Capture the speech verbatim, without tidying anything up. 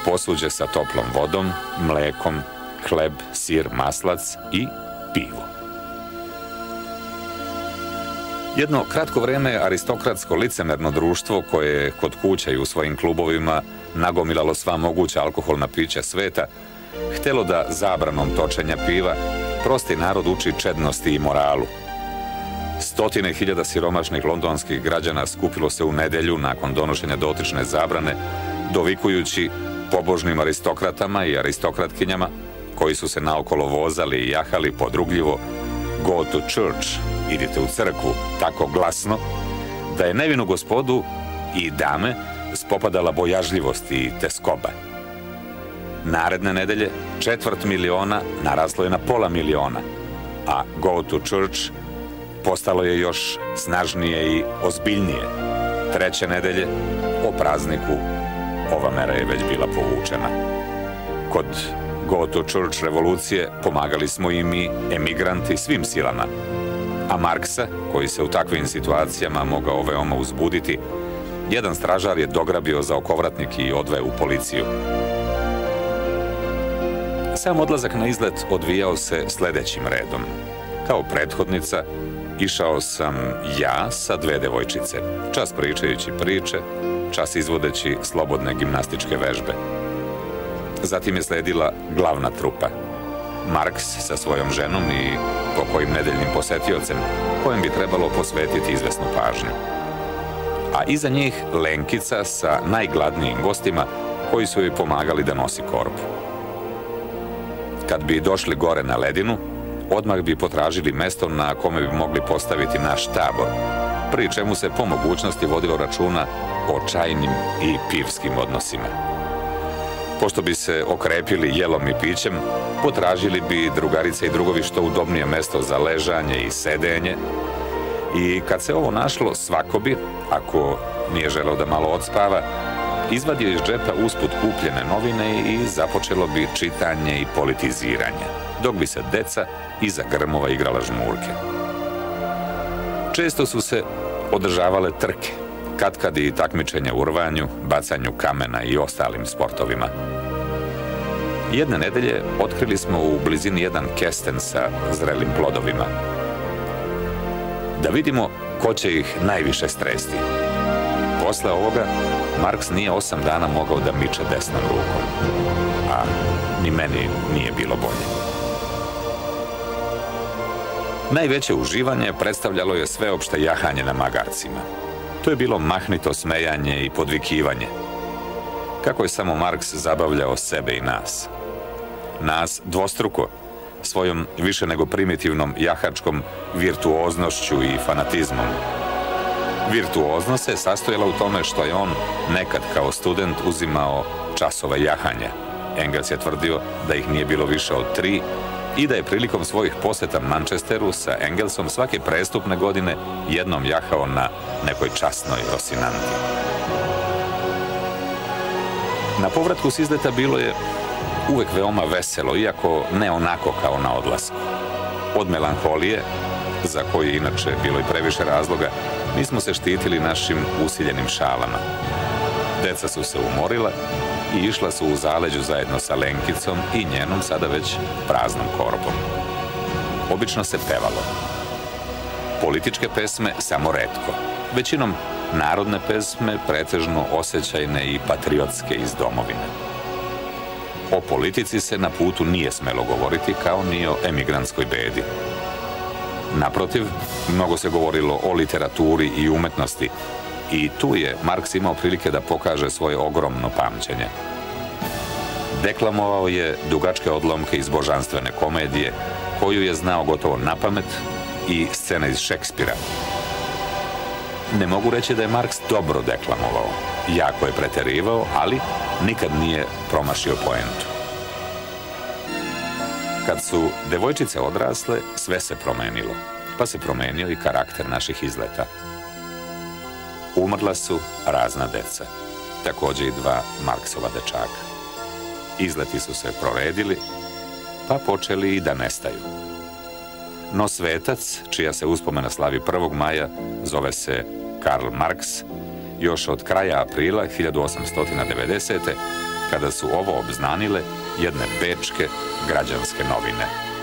posuđe sa toplom vodom, mlekom, hleb, sir, maslac i pivo. Jedno kratko vreme aristokratsko licemerno društvo koje je kod kuća i u svojim klubovima nagomilalo sva moguća alkoholna pića sveta, htelo da zabranom točenja piva prosti narod uči čednosti i moralu. Stotine hiljada siromašnih londonskih građana skupilo se u nedelju nakon donošenja dotične zabrane, dovikujući pobožnim aristokratama i aristokratkinjama koji su se naokolo vozali i jahali podrugljivo "Go to church", idite u crkvu, tako glasno da je nevinu gospodu i dame spopadala bojažljivost i teskoba. Naredne nedelje četvrt miliona naraslo je na pola miliona, a "Go to church" postalo je još snažnije i ozbiljnije. Treće nedelje, o prazniku, ova mera je već bila povučena. Kod "Go to church" revolucije pomagali smo i mi, emigranti, svim silama. A Marksa, koji se u takvim situacijama mogao veoma uzbuditi, jedan stražar je dograbio za okovratnik i odveo u policiju. Sam odlazak na izlet odvijao se sledećim redom. Kao prethodnica, išao sam ja sa dve devojčice, čas pričajući priče, čas izvodeći slobodne gimnastičke vežbe. Zatim je sledila glavna trupa. Marks sa svojom ženom i pokojim nedeljnim posetiocem, kojem bi trebalo posvetiti izvesnu pažnju. A iza njih Lenkica sa najgladnijim gostima koji su joj pomagali da nosi korpu. Kad bi došli gore na ledinu, odmah bi potražili mesto na kome bi mogli postaviti naš tabor, pri čemu se po mogućnosti vodilo računa o čajnim i pivskim odnosima. Pošto bi se okrepili jelom i pićem, potražili bi drugarice i drugovi što udobnije mesto za ležanje i sedenje, i kad se ovo našlo, svako bi, ako nije želeo da malo odspava, izvadio iz džepa usput kupljene novine i započelo bi čitanje i politiziranje, dok bi se deca iza grmova igrala žmurke. Često su se održavale trke, katkad i takmičenja u rvanju, bacanju kamena i ostalim sportovima. Jedne nedelje otkrili smo u blizini jedan kesten sa zrelim plodovima. Da vidimo ko će ih najviše stresti. Posle ovoga, Marks nije osam dana mogao da miče desnom rukom, a ni meni nije bilo bolje. Najveće uživanje predstavljalo je sveopšte jahanje na magarcima. To je bilo mahnito smejanje i podvikivanje. Kako je samo Marks zabavljao sebe i nas. Nas dvostruko, svojom više nego primitivnom jahačkom virtuoznošću i fanatizmom. Virtuoznost se sastojala u tome što je on nekad kao student uzimao časove jahanja. Engels je tvrdio da ih nije bilo više od tri i da je prilikom svojih poseta Manchesteru sa Engelsom svake prestupne godine jednom jahao na nekoj časnoj Rosinanti. Na povratku s izleta bilo je uvek veoma veselo, iako ne onako kao na odlasku. Od melanholije, za koju je inače bilo i previše razloga, mi smo se štitili našim usiljenim šalama. Deca su se umorila i išla su u zaleđu zajedno sa Lenkicom i njenom sada već praznom korbom. Obično se pevalo. Političke pesme samo retko, većinom narodne pesme, pretežno osjećajne i patriotske iz domovine. O politici se na putu nije smelo govoriti, kao ni o emigrantskoj bedi. Naprotiv, mnogo se govorilo o literaturi i umetnosti, i tu je Marks imao prilike da pokaže svoje ogromno pamćenje. Deklamovao je dugačke odlomke iz božanstvene komedije, koju je znao gotovo napamet, i scene iz Šekspira. Ne mogu reći da je Marks dobro deklamovao, jako je preterivao, ali nikad nije promašio poentu. Kad su devojčice odrasle, sve se promenilo, pa se promenio i karakter naših izleta. Umrla su razna deca, takođe i dva Marksova dečaka. Izleti su se proredili, pa počeli i da nestaju. No svetac, čija se uspomena slavi prvog maja, zove se Karl Marks, još od kraja aprila hiljadu osamsto devedesete. kada su ovo obznanile jedne bečke građanske novine.